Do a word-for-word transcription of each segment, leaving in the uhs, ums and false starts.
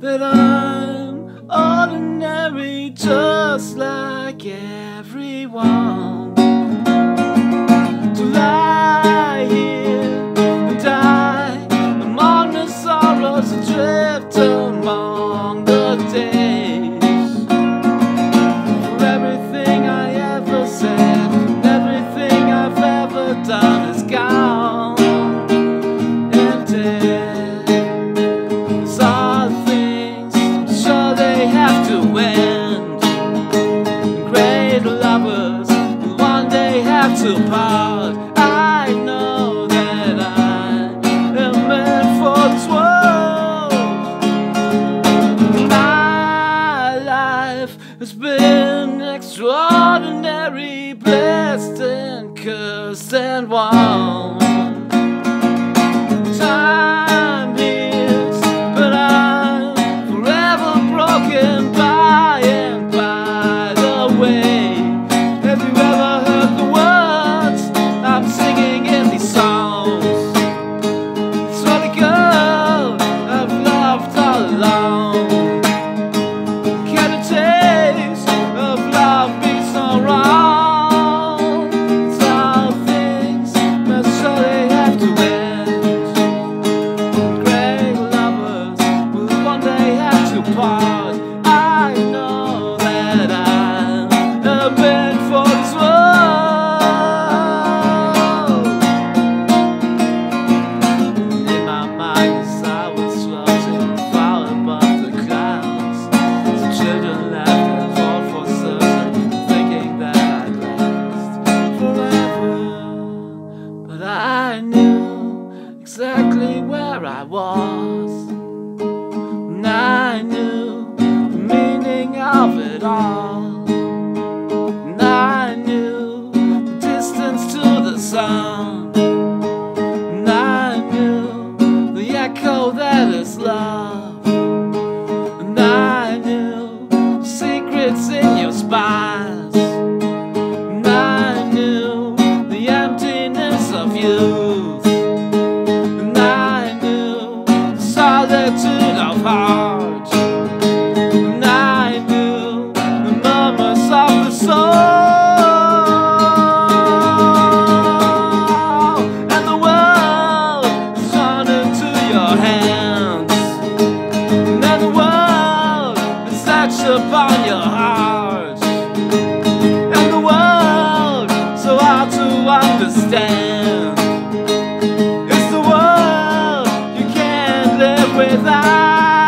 that I'm ordinary, just like everyone. To lie here and die among the sorrows, adrift among the days. For everything I ever said, and everything I've ever done is gone and dead. There's all things, I'm sure they have to end. Great lovers will one day have to part. I know that I am meant for this world. My life has been extraordinary, blessed and cursed and warm. Time heals, but I'm forever broken by and by the way. Have you ever heard the words I'm singing in these songs? It's for the girl I've loved all along. Can a taste of love be so wrong? It's all things that surely have to end. Great lovers will one day have to part. I know that I'm meant for this world. In my mind, as I was floating far above the clouds, some children laughed and fought for certain, thinking that I'd last forever. But I knew exactly where I was, and I knew the meaning of it all. And I knew the distance to the sun, and I knew the echo that is love, and I knew the secrets in your spies, and I knew the emptiness of youth, and I knew the solitude of heart, and I knew the murmurs of the soul. And the world is run into your hands, and then the world is etched upon your heart, and the world so hard to understand. It's the world you can't live without.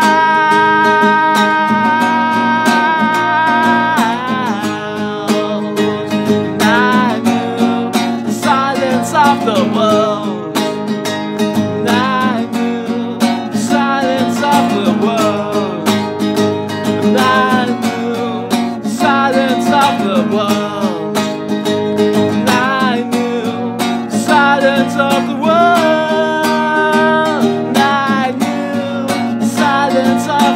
And I knew the silence of the world, and I knew the silence of the world, and I knew the silence of the world, and I knew the silence of the world, and I knew the silence of